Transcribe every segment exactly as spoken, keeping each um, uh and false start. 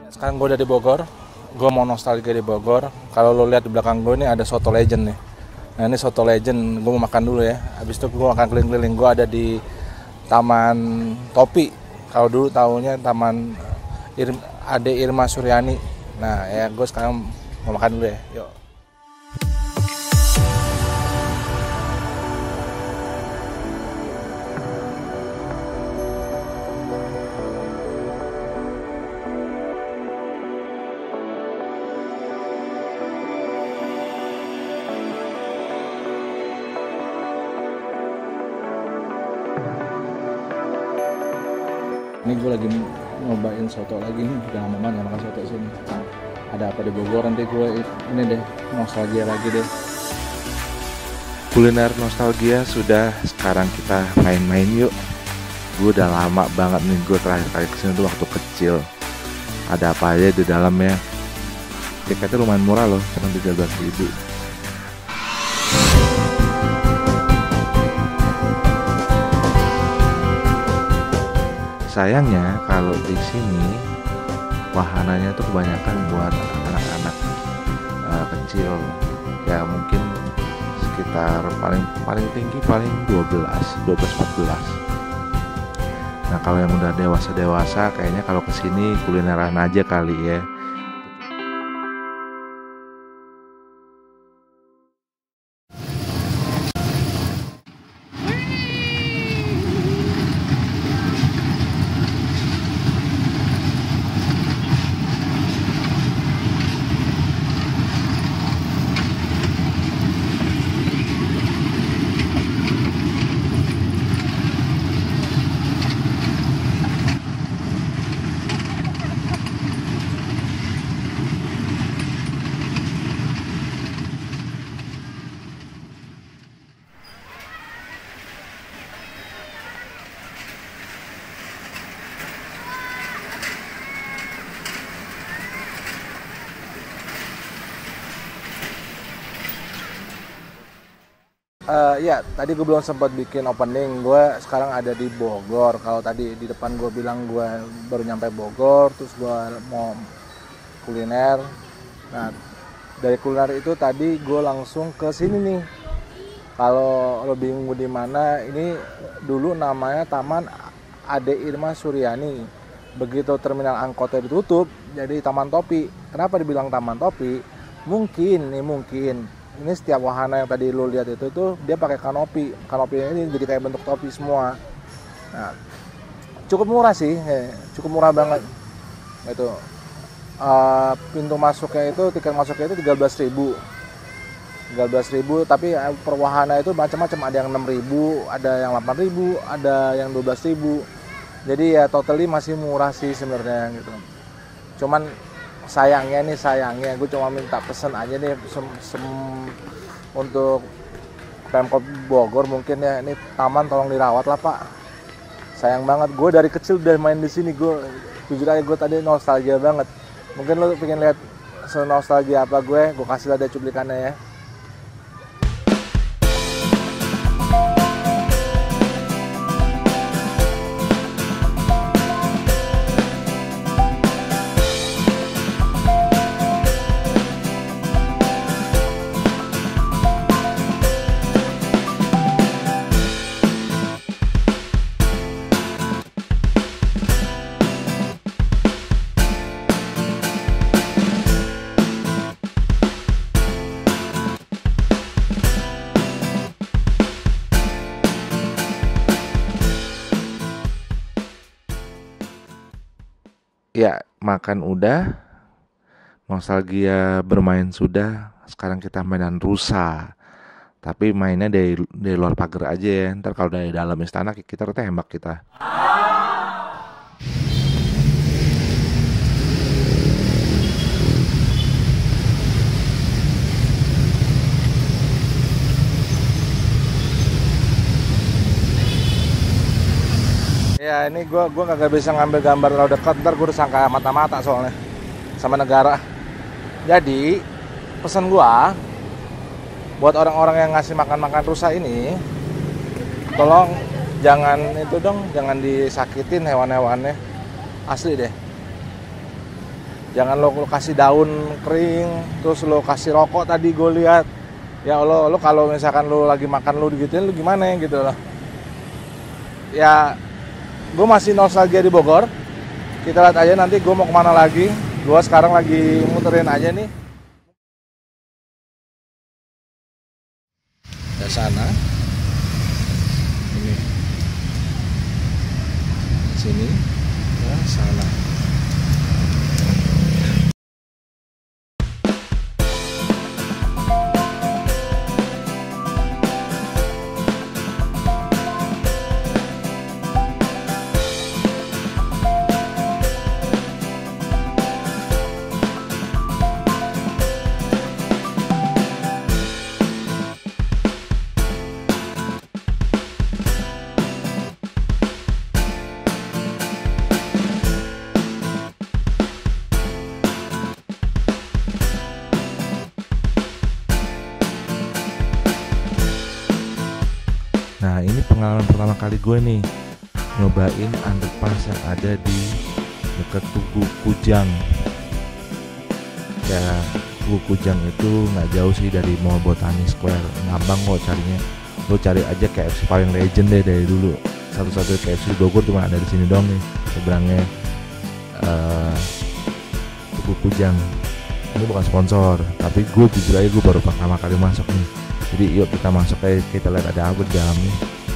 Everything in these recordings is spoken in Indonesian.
Sekarang gue udah di Bogor, gue mau nostalgia di Bogor. Kalau lo lihat di belakang gue ini ada soto legend nih. Nah ini soto legend, gue mau makan dulu ya. Habis itu gue akan keliling-keliling. Gue ada di Taman Topi. Kalau dulu tahunya Taman Ir Ade Irma Suryani. Nah ya gue sekarang mau makan dulu ya. Yuk. Ini gue lagi nyobain soto lagi nih, udah lama banget makan soto sini. Ada apa di Bogor, nanti gue ini deh nostalgia lagi deh. Kuliner nostalgia sudah, sekarang kita main-main yuk. Gue udah lama banget nih, gue terakhir kali kesini tuh waktu kecil. Ada apa aja di dalamnya. Tiketnya lumayan murah loh, cuma tiga belas ribu. Sayangnya kalau di sini wahananya tuh kebanyakan buat anak-anak uh, kecil, ya mungkin sekitar paling paling tinggi paling dua belas empat belas. Nah kalau yang udah dewasa-dewasa kayaknya kalau kesini kulineran aja kali ya. Uh, ya, tadi gue belum sempat bikin opening. Gue sekarang ada di Bogor. Kalau tadi di depan gue bilang gue baru nyampe Bogor, terus gue mau kuliner. Nah, dari kuliner itu tadi gue langsung ke sini nih. Kalau lo bingung di mana, ini dulu namanya Taman Ade Irma Suryani. Begitu terminal angkotnya ditutup, jadi Taman Topi. Kenapa dibilang Taman Topi? Mungkin nih mungkin. Ini setiap wahana yang tadi lu lihat itu tuh dia pakai kanopi. Kanopi ini jadi kayak bentuk topi semua. Nah, cukup murah sih, eh, cukup murah banget. Itu uh, pintu masuknya itu tiket masuknya itu tiga belas ribu. tiga belas ribu, tapi per wahana itu macam-macam, ada yang enam ribu, ada yang delapan ribu, ada yang dua belas ribu. Jadi ya totally masih murah sih sebenarnya gitu. Cuman sayangnya nih sayangnya gue cuma minta pesen aja nih sem, sem, untuk Pemkot Bogor mungkin ya, ini taman tolong dirawat lah pak. Sayang banget, gue dari kecil udah main di sini. Gue jujur aja gue tadi nostalgia banget. Mungkin lo pengen lihat nostalgia apa gue gue kasih ada cuplikannya ya. Ya, makan udah, nostalgia bermain sudah, sekarang kita mainan rusa. Tapi mainnya dari, dari luar pagar aja ya, ntar kalau dari dalam istana kita tembak kita. Ya ini gue gue kagak bisa ngambil gambar terlalu dekat, ntar gue udah sangka mata-mata soalnya sama negara. Jadi pesan gue buat orang-orang yang ngasih makan-makan rusa ini, tolong jangan itu dong, jangan disakitin hewan-hewannya, asli deh. Jangan lo, lo kasih daun kering, terus lo kasih rokok tadi gue lihat. Ya lo, lo kalau misalkan lo lagi makan lo digituin lo gimana gitu loh. Ya gue masih nostalgia di Bogor. Kita lihat aja nanti gue mau kemana lagi. Gue sekarang lagi muterin aja nih. Ke sana. Ini. Sini. Ya, sana. Nah ini pengalaman pertama kali gue nih nyobain underpass yang ada di dekat Tugu Kujang. Ya Tugu Kujang itu nggak jauh sih dari Mall Botani Square. Gampang kok carinya. Lo cari aja K F C paling legend deh dari dulu. Satu-satu K F C di Bogor cuma ada di sini doang nih. Seberangnya uh, Tugu Kujang. Ini bukan sponsor, tapi gue jujur aja gue baru pertama kali masuk nih. Jadi yuk kita masuk kayak kita lihat ada apa di dalamnya.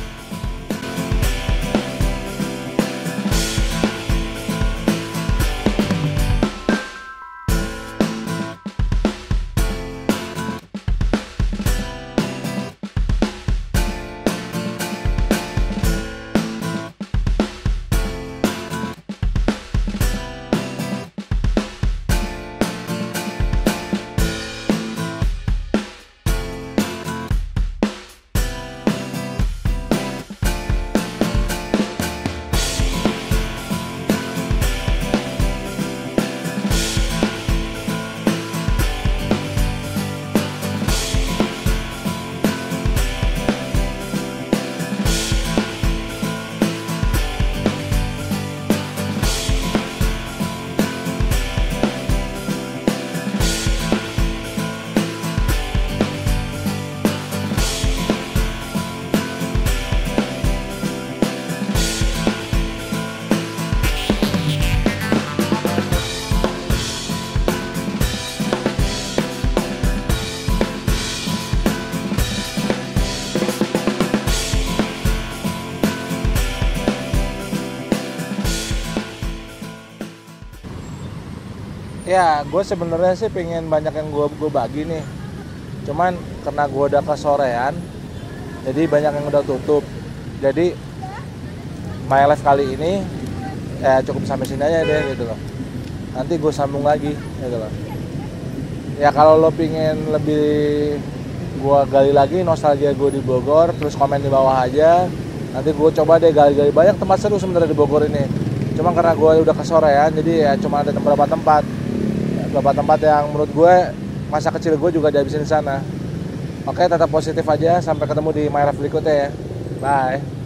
Ya, gue sebenarnya sih pengen banyak yang gue gue bagi nih. Cuman karena gue udah kesorean, jadi banyak yang udah tutup. Jadi my life kali ini ya cukup sampai sini aja deh gitu loh. Nanti gue sambung lagi gitu loh. Ya kalau lo pengen lebih gue gali lagi nostalgia gue di Bogor, terus komen di bawah aja. Nanti gue coba deh gali-gali banyak tempat seru sebenarnya di Bogor ini. Cuma karena gue udah kesorean, jadi ya cuma ada beberapa tempat. Beberapa tempat yang menurut gue masa kecil gue juga dihabisin di sana. Oke, tetap positif aja. Sampai ketemu di My Life berikutnya ya. Bye.